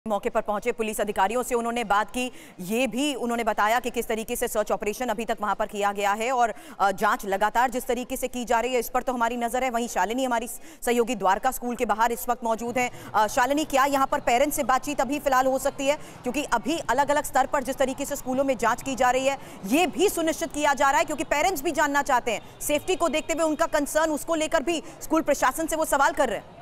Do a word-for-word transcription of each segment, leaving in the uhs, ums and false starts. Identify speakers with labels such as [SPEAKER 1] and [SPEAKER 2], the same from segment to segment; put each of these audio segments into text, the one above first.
[SPEAKER 1] मौके पर पहुंचे पुलिस अधिकारियों से उन्होंने बात की। ये भी उन्होंने बताया कि किस तरीके से सर्च ऑपरेशन अभी तक वहां पर किया गया है और जांच लगातार जिस तरीके से की जा रही है इस पर तो हमारी नजर है। वहीं शालिनी हमारी सहयोगी द्वारका स्कूल के बाहर इस वक्त मौजूद है। शालिनी, क्या यहां पर पेरेंट्स से बातचीत अभी फिलहाल हो सकती है, क्योंकि अभी अलग अलग स्तर पर जिस तरीके से स्कूलों में जांच की जा रही है ये भी सुनिश्चित किया जा रहा है, क्योंकि पेरेंट्स भी जानना चाहते हैं, सेफ्टी को देखते हुए उनका कंसर्न, उसको लेकर भी स्कूल प्रशासन से वो सवाल कर रहे हैं।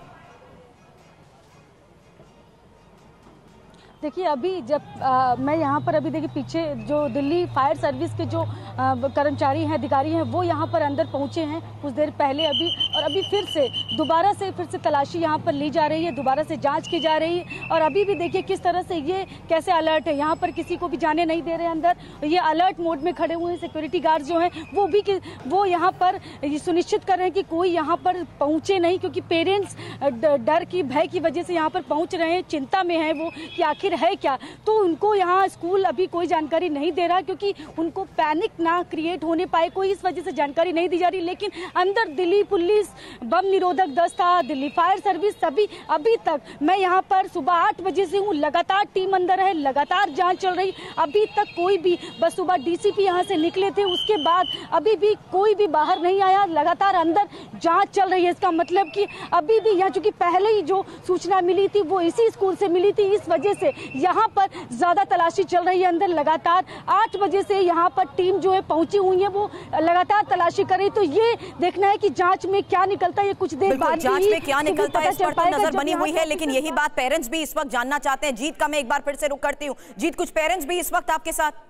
[SPEAKER 2] देखिए अभी जब आ, मैं यहाँ पर अभी देखिए पीछे जो दिल्ली फायर सर्विस के जो आ, कर्मचारी हैं, अधिकारी हैं, वो यहाँ पर अंदर पहुँचे हैं कुछ देर पहले अभी, और अभी फिर से दोबारा से फिर से तलाशी यहाँ पर ली जा रही है, दोबारा से जांच की जा रही है। और अभी भी देखिए किस तरह से ये कैसे अलर्ट है, यहाँ पर किसी को भी जाने नहीं दे रहे अंदर, ये अलर्ट मोड में खड़े हुए हैं। सिक्योरिटी गार्ड जो हैं वो भी वो यहाँ पर ये सुनिश्चित कर रहे हैं कि कोई यहाँ पर पहुँचे नहीं, क्योंकि पेरेंट्स डर की भय की वजह से यहाँ पर पहुँच रहे हैं, चिंता में है वो कि आखिर है क्या। तो उनको यहाँ स्कूल अभी कोई जानकारी नहीं दे रहा, क्योंकि उनको पैनिक ना क्रिएट होने पाए कोई, इस वजह से जानकारी नहीं दी जा रही। लेकिन अंदर दिल्ली पुलिस, बम निरोधक दस्ता, दिल्ली फायर सर्विस, सभी अभी तक मैं यहाँ पर सुबह आठ बजे से हूँ, लगातार टीम अंदर है, लगातार जांच चल रही। अभी तक कोई भी, बस सुबह डीसीपी यहाँ से निकले थे, उसके बाद अभी भी कोई भी बाहर नहीं आया, लगातार अंदर जांच चल रही है। इसका मतलब कि अभी भी यहाँ, चूंकि पहले ही जो सूचना मिली थी वो इसी स्कूल से मिली थी, इस वजह से यहाँ पर ज्यादा तलाशी चल रही है अंदर। लगातार आठ बजे से यहाँ पर टीम जो है पहुंची हुई है, वो लगातार तलाशी कर रही। तो ये देखना है कि जांच में क्या निकलता है, ये कुछ देर बाद
[SPEAKER 1] जांच में क्या निकलता है इस पर तो नजर बनी हुई है। लेकिन यही बात पेरेंट्स भी इस वक्त जानना चाहते हैं। जीत का मैं एक बार फिर से रुक करती हूँ। जीत, कुछ पेरेंट्स भी इस वक्त आपके साथ?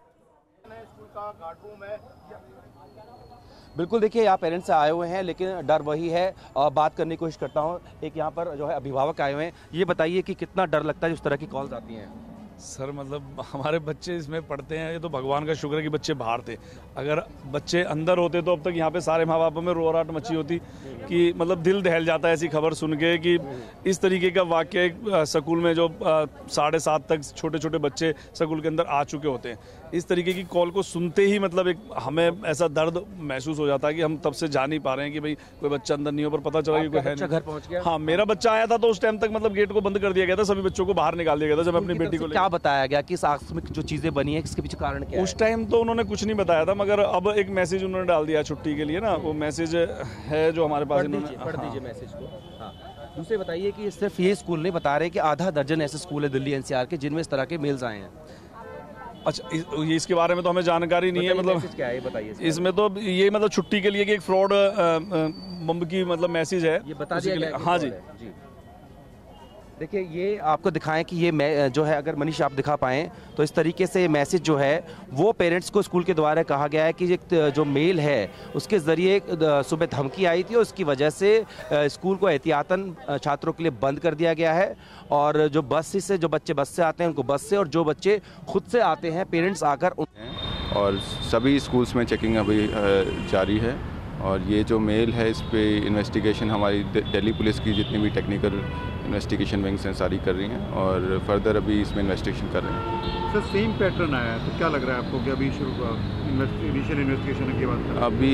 [SPEAKER 3] बिल्कुल, देखिए यहाँ पेरेंट्स आए हुए हैं, लेकिन डर वही है। और बात करने की कोशिश करता हूँ। एक यहाँ पर जो है अभिभावक आए हुए हैं, ये बताइए कि कितना डर लगता है जिस तरह की कॉल्स आती हैं?
[SPEAKER 4] सर मतलब हमारे बच्चे इसमें पढ़ते हैं, ये तो भगवान का शुक्र है कि बच्चे बाहर थे। अगर बच्चे अंदर होते तो अब तक यहाँ पे सारे माँ बापों में रोराट मची होती कि मतलब दिल दहल जाता है ऐसी खबर सुन के कि इस तरीके का वाक्य स्कूल में जो साढ़े सात तक छोटे छोटे बच्चे स्कूल के अंदर आ चुके होते हैं। इस तरीके की कॉल को सुनते ही मतलब एक हमें ऐसा दर्द महसूस हो जाता है कि हम तब से जा नहीं पा रहे हैं कि भाई कोई बच्चा अंदर नहीं हो, पर पता चला कि कोई है नहीं।
[SPEAKER 3] घर पहुंच गया?
[SPEAKER 4] हाँ, मेरा बच्चा आया था तो उस टाइम तक मतलब गेट को बंद कर दिया गया था, सभी बच्चों को बाहर निकाल दिया गया था। जब अपनी बेटी को
[SPEAKER 3] क्या बताया गया कि इस आकस्मिक जो चीजें बनी है इसके पीछे कारण क्या है?
[SPEAKER 4] उस टाइम तो उन्होंने कुछ नहीं बताया था, मगर अब एक मैसेज उन्होंने डाल दिया छुट्टी के लिए ना, वो मैसेज है जो हमारे पास।
[SPEAKER 3] पढ़ दीजिए मैसेज को। हाँ, दूसरे बताइए कि सिर्फ ये स्कूल नहीं बता रहे कि आधा दर्जन ऐसे स्कूल है दिल्ली एनसीआर के जिनमें इस तरह के मेल्स आए हैं।
[SPEAKER 4] अच्छा, इस, इसके बारे में तो हमें जानकारी नहीं है। मतलब
[SPEAKER 3] क्या है बताइए
[SPEAKER 4] इसमें तो ये मतलब छुट्टी के लिए कि एक फ्रॉड बम की मतलब मैसेज है,
[SPEAKER 3] ये बता दिया गया।
[SPEAKER 4] हाँ जी,
[SPEAKER 3] जी देखिए ये आपको दिखाएं कि ये जो है, अगर मनीष आप दिखा पाएँ तो इस तरीके से ये मैसेज जो है वो पेरेंट्स को स्कूल के द्वारा कहा गया है कि एक जो मेल है उसके ज़रिए सुबह धमकी आई थी और उसकी वजह से स्कूल को एहतियातन छात्रों के लिए बंद कर दिया गया है। और जो बस से जो बच्चे बस से आते हैं उनको बस से, और जो बच्चे खुद से आते हैं पेरेंट्स आकर उन...
[SPEAKER 5] और सभी स्कूल्स में चेकिंग अभी जारी है। और ये जो मेल है इस पे इन्वेस्टिगेशन हमारी दिल्ली पुलिस की जितनी भी टेक्निकल इन्वेस्टिगेशन विंग्स हैं सारी कर रही हैं और फर्दर अभी इसमें इन्वेस्टिगेशन कर रहे हैं।
[SPEAKER 6] सर सेम पैटर्न आया है तो क्या लग रहा है आपको कि अभी शुरू इनिशियल इन्वेस्टिगेशन की बात करें?
[SPEAKER 5] अभी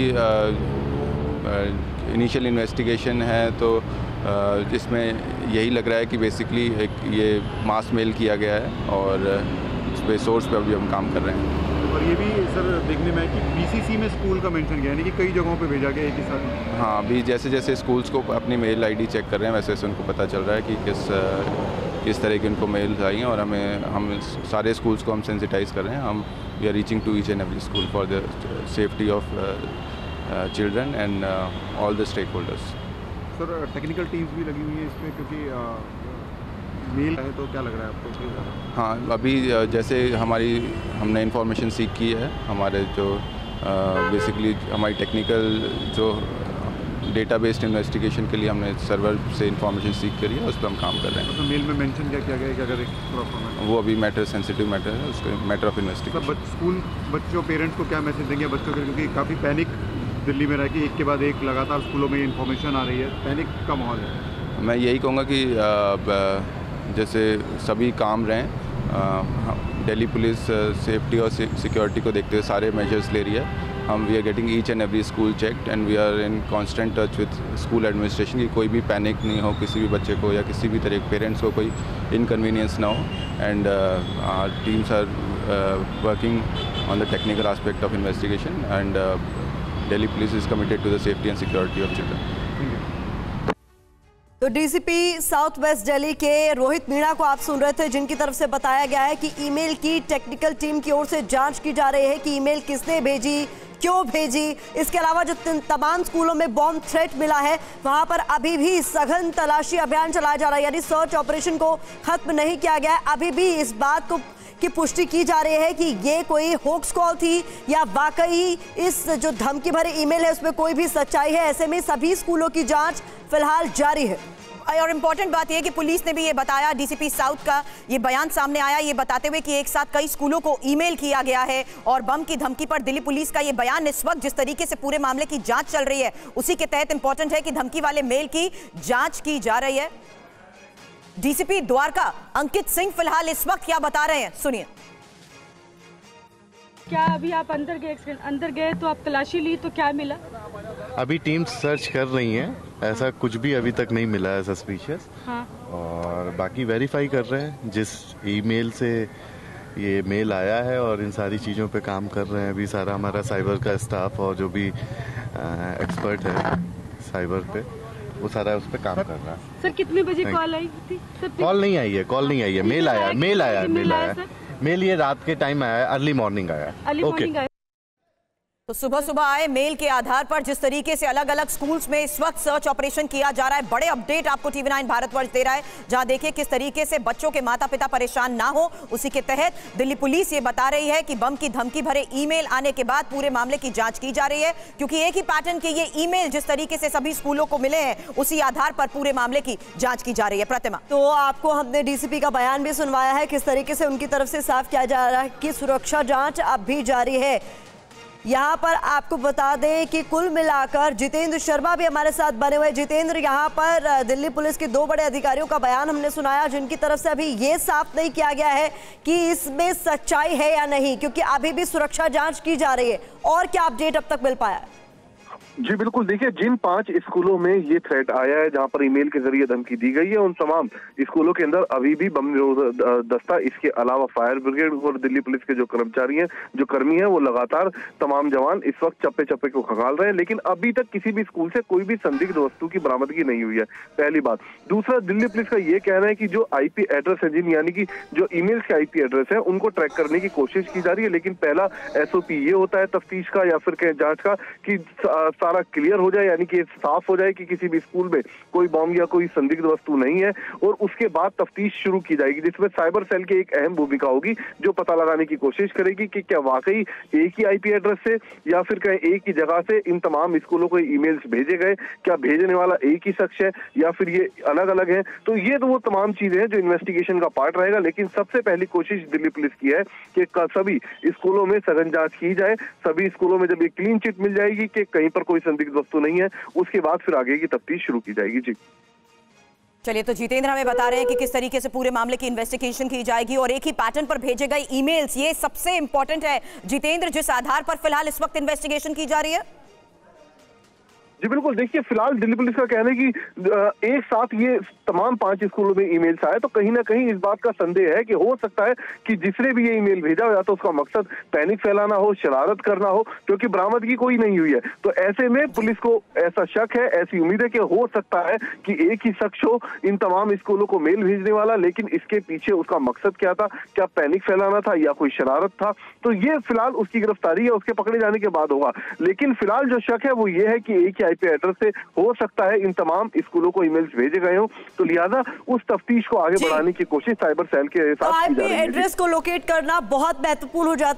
[SPEAKER 5] इनिशियल इन्वेस्टिगेशन है तो जिसमें यही लग रहा है कि बेसिकली एक ये मास मेल किया गया है और इस पे सोर्स पे अभी हम काम कर रहे हैं।
[SPEAKER 6] और ये भी सर देखने में है कि बीसीसी में स्कूल का मेंशन किया है, यानी कि कई जगहों पे भेजा गया एक ही साथ।
[SPEAKER 5] हाँ, अभी जैसे जैसे स्कूल्स को अपनी मेल आईडी चेक कर रहे हैं वैसे वैसे उनको पता चल रहा है कि किस किस तरह की उनको मेल्स आई हैं। और हमें हम सारे स्कूल्स को हम सेंसिटाइज कर रहे हैं। हम we are reaching to each and every school for the safety of children and all the stakeholders.
[SPEAKER 6] Sir technical teams भी लगी हुई है इसमें, क्योंकि uh, मेल है तो क्या लग रहा है आपको?
[SPEAKER 5] हाँ, अभी जैसे हमारी हमने इंफॉर्मेशन सीख की है, हमारे जो बेसिकली हमारी टेक्निकल जो डेटाबेस्ड इन्वेस्टिगेशन के लिए हमने सर्वर से इंफॉर्मेशन सीख करी है, उस पर हम काम कर रहे हैं।
[SPEAKER 6] तो मेल में मेंशन क्या किया गया है कि अगर एक प्रॉपर
[SPEAKER 5] वो अभी मैटर सेंसिटिव मैटर है, उसको मैटर ऑफ इन्वेस्टिगेशन।
[SPEAKER 6] स्कूल बच्चों पेरेंट्स को क्या मैसेज देंगे बच्चों के, क्योंकि काफ़ी पैनिक दिल्ली में रह के एक के बाद एक लगातार स्कूलों में इन्फॉर्मेशन आ रही है, पैनिक का माहौल है?
[SPEAKER 5] मैं यही कहूँगा कि जैसे सभी काम रहें, दिल्ली पुलिस सेफ्टी और सिक्योरिटी को देखते हुए सारे मेजर्स ले रही है। हम we are getting each and every school checked and we are in constant touch with school administration की कोई भी पैनिक नहीं हो किसी भी बच्चे को या किसी भी तरह के पेरेंट्स को कोई इनकन्वीनियंस ना हो and our teams are working on the technical aspect of investigation and Delhi police is committed to the safety and security of children.
[SPEAKER 7] तो डीसीपी साउथ वेस्ट दिल्ली के रोहित मीणा को आप सुन रहे थे, जिनकी तरफ से बताया गया है कि ईमेल की टेक्निकल टीम की ओर से जांच की जा रही है कि ईमेल किसने भेजी, क्यों भेजी। इसके अलावा जो तमाम स्कूलों में बॉम्ब थ्रेट मिला है वहां पर अभी भी सघन तलाशी अभियान चलाया जा रहा है, यानी सर्च ऑपरेशन को खत्म नहीं किया गया है। अभी भी इस बात को की पुष्टि की जा रही है कि ये कोई होक्स कॉल थी या वाकई इस जो धमकी भरे ईमेल है उसमें कोई भी सच्चाई है। ऐसे में सभी स्कूलों की जांच फिलहाल जारी है।
[SPEAKER 1] और इम्पोर्टेंट बात यह कि पुलिस ने भी ये बताया, डीसीपी साउथ का ये बयान सामने आया ये बताते हुए कि एक साथ कई स्कूलों को ईमेल किया गया है और बम की धमकी पर दिल्ली पुलिस का ये बयान इस वक्त जिस तरीके से पूरे मामले की जांच चल रही है उसी के तहत इंपॉर्टेंट है कि धमकी वाले मेल की जांच की जा रही है। डीसीपी द्वारका अंकित सिंह फिलहाल इस वक्त क्या बता रहे हैं, सुनिए।
[SPEAKER 2] क्या अभी आप अंदर गए अंदर गए तो आप तलाशी ली तो क्या मिला?
[SPEAKER 8] अभी टीम सर्च कर रही हैं, ऐसा कुछ भी अभी तक नहीं मिला है सस्पिशियस।
[SPEAKER 2] हाँ।
[SPEAKER 8] और बाकी वेरीफाई कर रहे हैं जिस ईमेल से ये मेल आया है और इन सारी चीज़ों पे काम कर रहे हैं अभी सारा हमारा साइबर का स्टाफ और जो भी एक्सपर्ट है साइबर पे वो सारा उस पर काम कर रहा है।
[SPEAKER 2] सर कितने बजे कॉल आई थी?
[SPEAKER 8] कॉल नहीं आई है, कॉल नहीं आई है, मेल आया मेल आया मेल आया मेल ये रात के टाइम आया, अर्ली मॉर्निंग आया।
[SPEAKER 2] ओके।
[SPEAKER 1] तो सुबह सुबह आए मेल के आधार पर जिस तरीके से अलग अलग स्कूल्स में इस वक्त सर्च ऑपरेशन किया जा रहा है, बड़े अपडेट आपको टीवी नाइन भारतवर्ष दे रहा है, जहां देखिए किस तरीके से बच्चों के माता पिता परेशान ना हो। उसी के तहत दिल्ली पुलिस ये बता रही है कि बम की धमकी भरे ईमेल आने के बाद पूरे मामले की जांच की जा रही है, क्योंकि एक ही पैटर्न के ये ईमेल जिस तरीके से सभी स्कूलों को मिले हैं उसी आधार पर पूरे मामले की जांच की जा रही है। प्रतिमा,
[SPEAKER 7] तो आपको हमने डीसीपी का बयान भी सुनवाया है, किस तरीके से उनकी तरफ से साफ किया जा रहा है कि सुरक्षा जांच अब भी जारी है। यहाँ पर आपको बता दें कि कुल मिलाकर जितेंद्र शर्मा भी हमारे साथ बने हुए। जितेंद्र, यहाँ पर दिल्ली पुलिस के दो बड़े अधिकारियों का बयान हमने सुनाया, जिनकी तरफ से अभी ये साफ नहीं किया गया है कि इसमें सच्चाई है या नहीं, क्योंकि अभी भी सुरक्षा जांच की जा रही है। और क्या अपडेट अब तक मिल पाया है?
[SPEAKER 9] जी बिल्कुल, देखिए जिन पांच स्कूलों में ये थ्रेट आया है जहां पर ईमेल के जरिए धमकी दी गई है, उन तमाम स्कूलों के अंदर अभी भी बम निरोधक दस्ता, इसके अलावा फायर ब्रिगेड और दिल्ली पुलिस के जो कर्मचारी हैं, जो कर्मी हैं, वो लगातार तमाम जवान इस वक्त चप्पे चप्पे को खंगाल रहे हैं, लेकिन अभी तक किसी भी स्कूल से कोई भी संदिग्ध वस्तु की बरामदगी नहीं हुई है, पहली बात। दूसरा, दिल्ली पुलिस का ये कहना है कि जो आईपी एड्रेस है, जिन यानी कि जो ईमेल्स के आईपी एड्रेस है, उनको ट्रैक करने की कोशिश की जा रही है, लेकिन पहला एसओपी ये होता है तफ्तीश का या फिर कहीं जांच का कि सारा क्लियर हो जाए, यानी कि साफ हो जाए कि किसी भी स्कूल में कोई बॉम्ब या कोई संदिग्ध वस्तु नहीं है, और उसके बाद तफ्तीश शुरू की जाएगी, जिसमें साइबर सेल की एक अहम भूमिका होगी, जो पता लगाने की कोशिश करेगी कि क्या वाकई एक ही आईपी एड्रेस से या फिर कहीं एक ही जगह से इन तमाम स्कूलों को ईमेल्स भेजे गए, क्या भेजने वाला एक ही शख्स है या फिर ये अलग अलग है। तो ये तो वो तमाम चीजें हैं जो इन्वेस्टिगेशन का पार्ट रहेगा, लेकिन सबसे पहली कोशिश दिल्ली पुलिस की है कि सभी स्कूलों में सघन जांच की जाए। सभी स्कूलों में जब एक क्लीन चिट मिल जाएगी कि कहीं पर कोई संदिग्ध वस्तु नहीं है, उसके बाद फिर आगे की तफ्तीश शुरू की जाएगी। जी
[SPEAKER 1] चलिए, तो जितेंद्र हमें बता रहे हैं कि किस तरीके से पूरे मामले की इन्वेस्टिगेशन की जाएगी और एक ही पैटर्न पर भेजे गए ईमेल्स, ये सबसे इंपॉर्टेंट है जितेंद्र, जिस आधार पर फिलहाल इस वक्त इन्वेस्टिगेशन की जा रही है।
[SPEAKER 9] जी बिल्कुल, देखिए फिलहाल दिल्ली पुलिस का कहना है कि एक साथ ये तमाम पांच स्कूलों में ईमेल्स आए, तो कहीं ना कहीं इस बात का संदेह है कि हो सकता है कि जिसने भी ये ईमेल भेजा हो या तो उसका मकसद पैनिक फैलाना हो, शरारत करना हो, क्योंकि बरामदगी कोई नहीं हुई है। तो ऐसे में पुलिस को ऐसा शक है, ऐसी उम्मीद है कि हो सकता है कि एक ही शख्स हो इन तमाम स्कूलों को मेल भेजने वाला, लेकिन इसके पीछे उसका मकसद क्या था, क्या पैनिक फैलाना था या कोई शरारत था। तो ये फिलहाल उसकी गिरफ्तारी है, उसके पकड़े जाने के बाद होगा। लेकिन फिलहाल जो शक है वो ये है कि एक ही आईपी एड्रेस से हो सकता है इन तमाम स्कूलों को ईमेल्स भेजे गए हो, तो लिहाजा उस तफ्तीश को आगे बढ़ाने की कोशिश साइबर सेल के साथ की जा रही है।
[SPEAKER 7] आईपी एड्रेस को लोकेट करना बहुत महत्वपूर्ण हो जाता है।